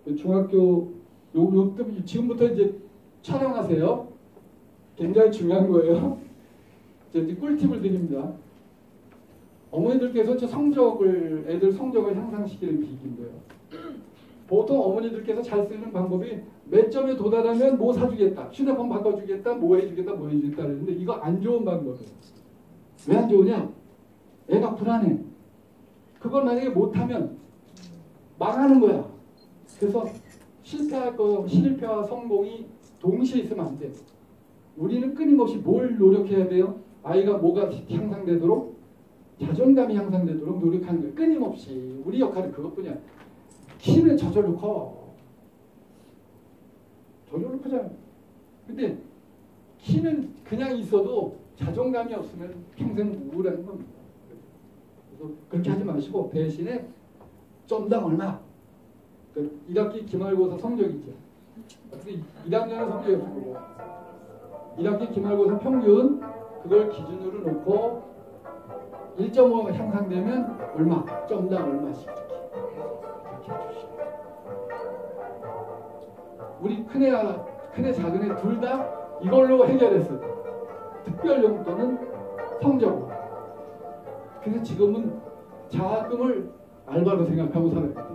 중학교 지금부터 이제 촬영하세요. 굉장히 중요한 거예요. 이제 꿀팁을 드립니다. 어머니들께서 애들 성적을 향상시키는 비기인 거예요. 보통 어머니들께서 잘 쓰는 방법이 몇 점에 도달하면 뭐 사주겠다, 휴대폰 바꿔주겠다, 뭐 해주겠다 그러는데 이거 안 좋은 방법이에요. 왜 안 좋으냐? 애가 불안해. 그걸 만약에 못하면 망하는 거야. 그래서 실패와 성공이 동시에 있으면 안 돼. 우리는 끊임없이 뭘 노력해야 돼요? 아이가 뭐가 향상되도록, 자존감이 향상되도록 노력하는 거예요. 끊임없이. 우리 역할은 그것뿐이야. 키는 저절로 커. 저절로 크잖아. 근데 키는 그냥 있어도 자존감이 없으면 평생 우울한 겁니다. 그래서 그렇게 하지 마시고 대신에 점당 얼마? 1학기 기말고사 성적이죠. 1학년은 성적이 없고 1학기 기말고사 평균 그걸 기준으로 놓고 1.5 향상되면 얼마? 점당 얼마씩 이렇게 해주시고 우리 큰애 작은애 둘 다 이걸로 해결했어요. 특별 용돈은 성적으로. 그래서 지금은 장학금을 알바로 생각하고 살아야 돼.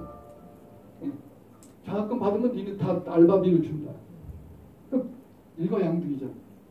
장학금 받으면 니는 다 알바비를 준다. 일거양득이잖아.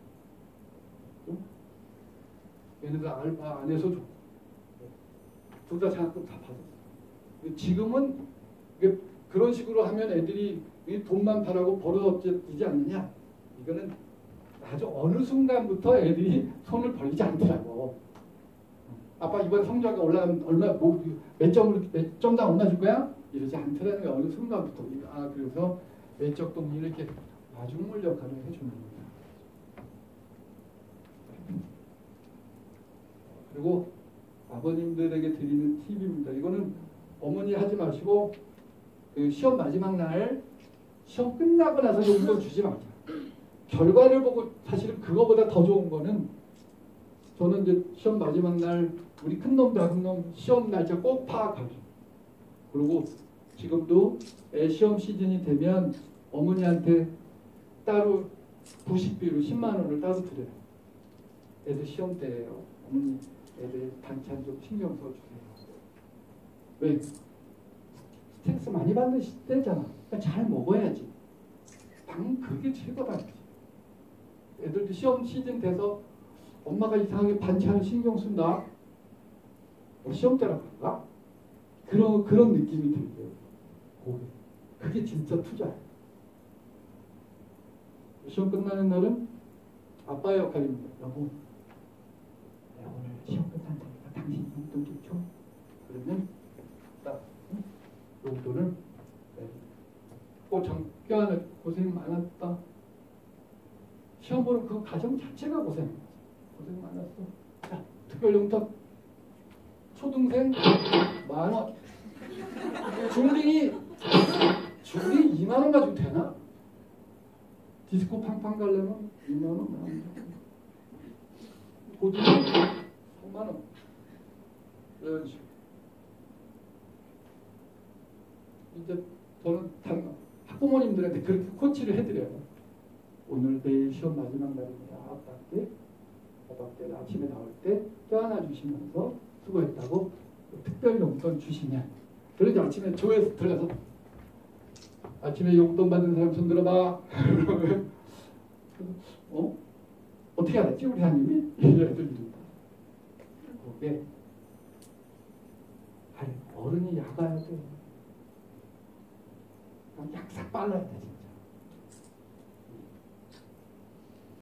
얘네들 알바 안 해서 줘. 둘 다 장학금 다 받았어. 지금은 그런 식으로 하면 애들이 돈만 바라고 버릇없지 않느냐? 이거는 아주 어느 순간부터 애들이 손을 벌리지 않더라고. 아빠 이번에 성적이 올라가면 몇 점당 얼마 줄 거야? 이러지 않더라는 게 어느 순간부터. 그래서 외적 동물이 이렇게 마중물 역할을 해주는 거예요. 그리고 아버님들에게 드리는 팁입니다. 이거는 어머니 하지 마시고 시험 마지막 날 시험 끝나고 나서 용돈 주지 마자. 결과를 보고 사실은 그거보다 더 좋은 거는 저는 이제 시험 마지막 날 우리 큰놈 작은놈 시험 날짜 꼭 파악하죠. 그리고 지금도 애 시험 시즌이 되면 어머니한테 따로 부식비로 10만 원을 따로 드려요. 애들 시험 때예요. 어머니 애들 반찬 좀 신경 써주세요. 왜? 스트레스 많이 받는 시대잖아. 그러니까 잘 먹어야지. 그게 최고다. 애들도 시험 시즌 돼서 엄마가 이상하게 반찬을 신경 쓴다. 시험 때라 그런가? 그런 느낌이 들고요. 그게 진짜 투자예요. 시험 끝나는 날은 아빠의 역할입니다. 여보, 내가 오늘 시험 끝난다니까 당신 용돈 좀 줘. 그러면 딱 용돈을 껴안아 고생 많았다. 시험 보는 그 과정 자체가 고생 많았어. 자, 특별용돈 초등생 10,000원. 중딩이 2만 원 가지고 되나? 디스코 팡팡 가려면 2만 원. 고등이 3만 원. 이런 식으로. 이제 저는 학부모님들한테 그렇게 코치를 해드려요. 오늘 내일 시험 마지막 날입니다. 아빠께 아침에 나올 때 껴안아 주시면서 수고했다고 특별 용돈 주시면, 그러지 아침에 조회에서 들어가서 아침에 용돈 받는 사람 손 들어봐. 그러면 어떻게 알았지 우리 하나님이? 이래야 됩니다. 그게 어른이 야가야 돼. 약삭 빨라야 돼 진짜.